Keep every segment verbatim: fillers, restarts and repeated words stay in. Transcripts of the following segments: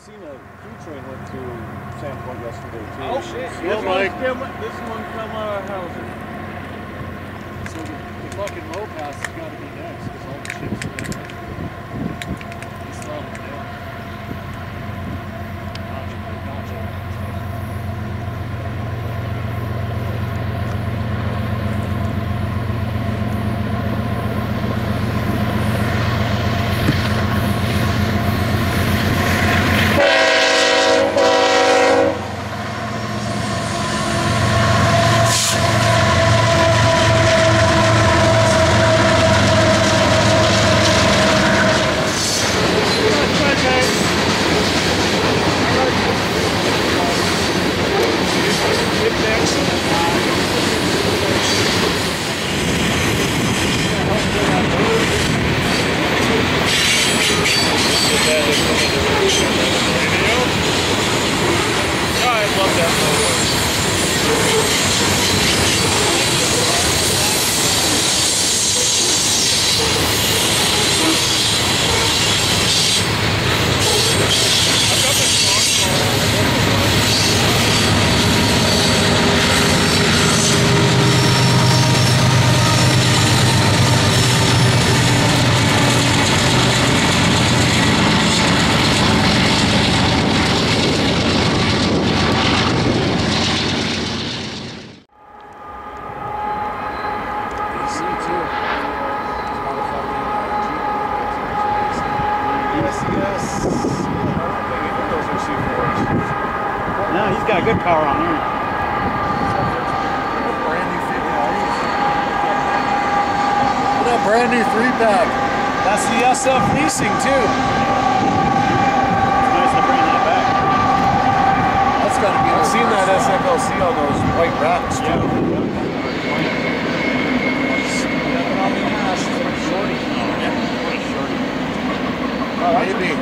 seen a food train went through Sandpoint yesterday too. Oh shit! Yeah, This, Mike. one, this one come out of housing. So the, the fucking low pass has got to be next because all the chips are in it. It's not down. Gotcha, gotcha. No, he's got a good power on here. Brand new fifty. Look at that brand new three pack. That's the S F leasing too. It's nice to bring that back. That's gotta be. I've seen that S F L C on those white racks too. Yeah. Maybe.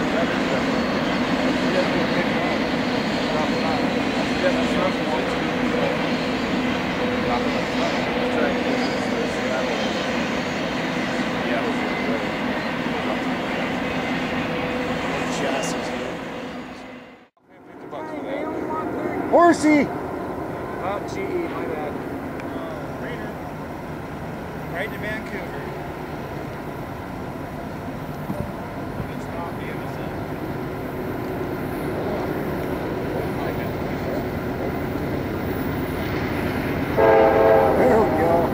Horsey! Oh, G E, my bad. Uh, Raider. Right to Vancouver. It's not the M S N. There we go.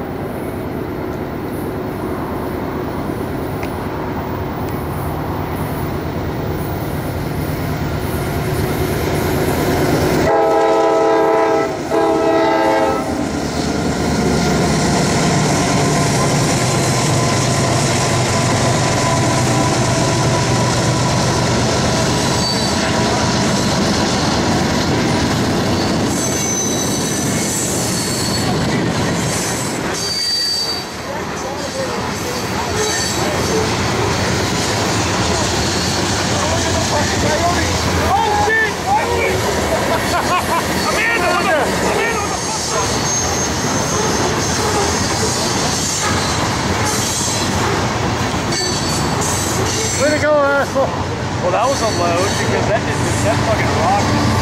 Way to go, asshole! Well, that was a load because that is that fucking rock.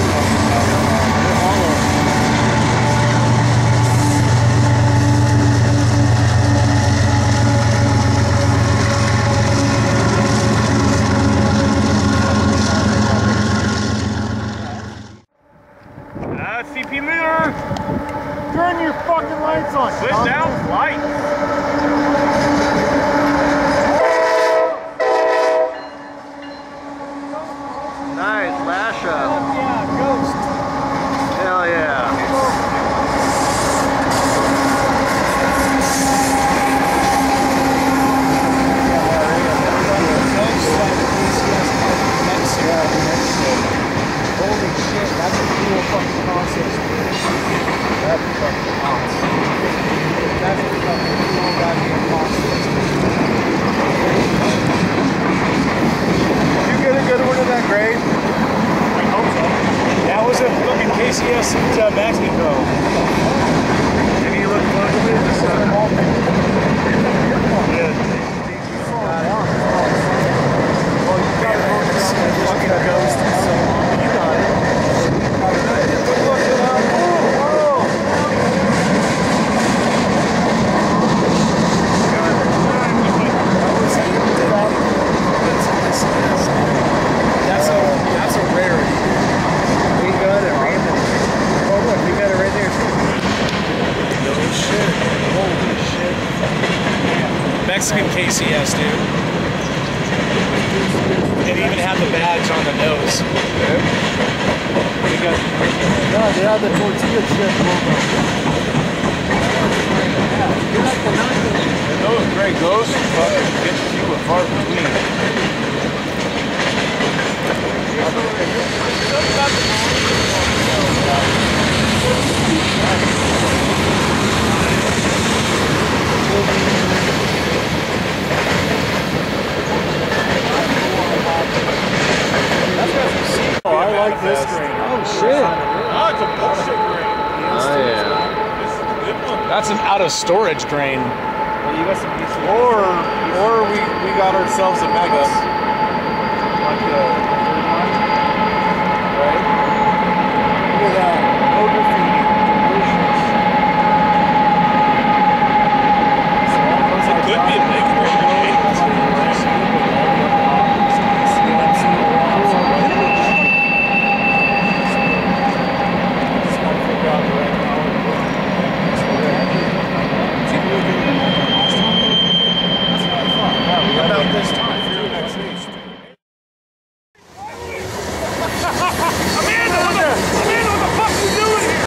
Ah, C P leader! Turn your fucking lights on! Sit down, lights! Nice, lash up. Yeah, ghost. Mexican K C S, dude. It even had the badge on the nose. They got, no, they have the tortilla chip logo. You're like the nothing. And those gray ghosts fucking get few and far between. Oh, I like this grain. Oh shit. Oh, it's a bullshit grain. Oh yeah. This is a good one. That's an out of storage grain. Well, you got some decent. Or, or we, we got ourselves a mega. Like the